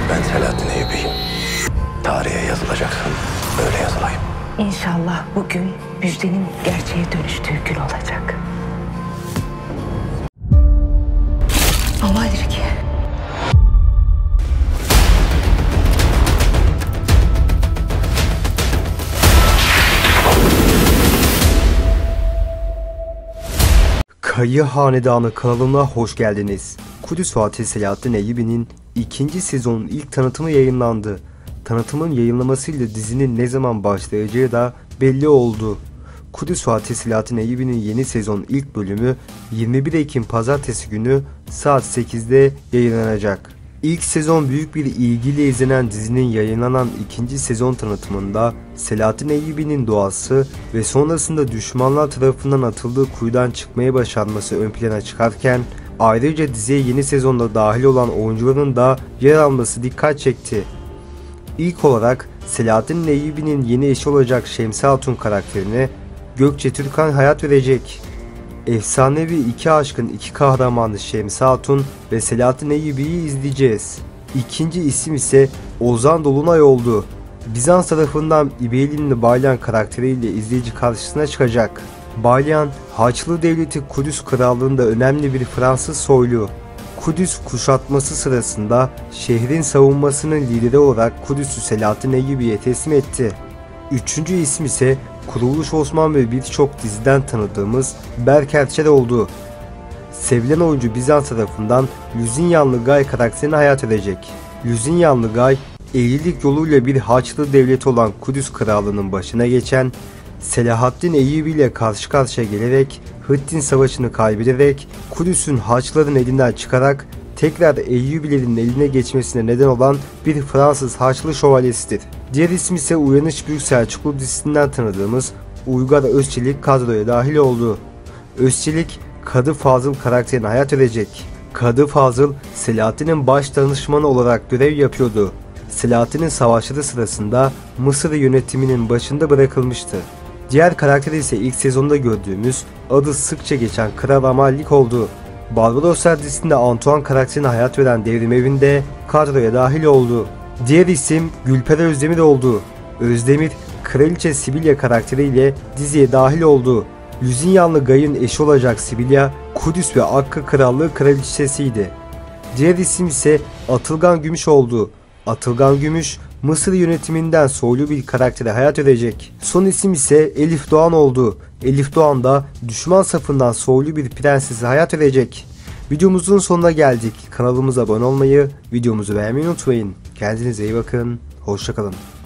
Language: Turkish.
Ben Selahattin Eyyubi'yim. Tarihe yazılacaksın. Öyle yazılayım. İnşallah bugün müjdenin gerçeğe dönüştüğü gün olacak. Amalir ki. Kayı Hanedanı kanalına hoş geldiniz. Kudüs Fatih Selahattin Eyyubi'nin ikinci sezonun ilk tanıtımı yayınlandı. Tanıtımın yayınlamasıyla dizinin ne zaman başlayacağı da belli oldu. Kudüs Fatih Selahattin Eyyubi'nin yeni sezon ilk bölümü 21 Ekim Pazartesi günü saat 8'de yayınlanacak. İlk sezon büyük bir ilgiyle izlenen dizinin yayınlanan ikinci sezon tanıtımında Selahattin Eyyubi'nin doğası ve sonrasında düşmanlar tarafından atıldığı kuyudan çıkmaya başarması ön plana çıkarken, ayrıca diziye yeni sezonda dahil olan oyuncuların da yer alması dikkat çekti. İlk olarak Selahattin Eyyubi'nin yeni eşi olacak Şemsi Hatun karakterine Gökçe Türkan hayat verecek. Efsanevi iki aşkın iki kahramanı Şemsi Hatun ve Selahattin Eyyubi'yi izleyeceğiz. İkinci isim ise Ozan Dolunay oldu. Bizans tarafından İbeylili Balyan karakteriyle izleyici karşısına çıkacak. Balyan, Haçlı Devleti Kudüs Krallığı'nda önemli bir Fransız soylu. Kudüs kuşatması sırasında şehrin savunmasının lideri olarak Kudüs'ü Selahattin Eyyubi'ye teslim etti. Üçüncü isim ise Kuruluş Osman ve birçok diziden tanıdığımız Berk Erçel oldu. Sevilen oyuncu Bizans tarafından Lüzinyanlı Gay karakterine hayat verecek. Lüzinyanlı Gay, evlilik yoluyla bir Haçlı devleti olan Kudüs Krallığı'nın başına geçen Selahattin Eyyubi ile karşı karşıya gelerek Hıttin Savaşı'nı kaybederek Kudüs'ün Haçlıların elinden çıkarak tekrar Eyyubilerin eline geçmesine neden olan bir Fransız Haçlı şövalyesidir. Diğer ismi ise Uyanış Büyük Selçuklu dizisinden tanıdığımız Uygar Özçelik kadroya dahil oldu. Özçelik, Kadı Fazıl karakterine hayat verecek. Kadı Fazıl, Selahattin'in baş danışmanı olarak görev yapıyordu. Selahattin'in savaşları sırasında Mısır yönetiminin başında bırakılmıştı. Diğer karakter ise ilk sezonda gördüğümüz, adı sıkça geçen Kral Amallik oldu. Barbaroslar dizisinde Antoine karakterine hayat veren Devrim Evinde kadroya dahil oldu. Diğer isim Gülperi Özdemir oldu. Özdemir, Kraliçe Sibilya karakteriyle diziye dahil oldu. Lüzinyanlı Gay'ın eşi olacak Sibilya, Kudüs ve Akka Krallığı kraliçesiydi. Diğer isim ise Atılgan Gümüş oldu. Atılgan Gümüş, Mısır yönetiminden soylu bir karaktere hayat verecek. Son isim ise Elif Doğan oldu. Elif Doğan da düşman safından soylu bir prensese hayat verecek. Videomuzun sonuna geldik. Kanalımıza abone olmayı, videomuzu beğenmeyi unutmayın. Kendinize iyi bakın. Hoşça kalın.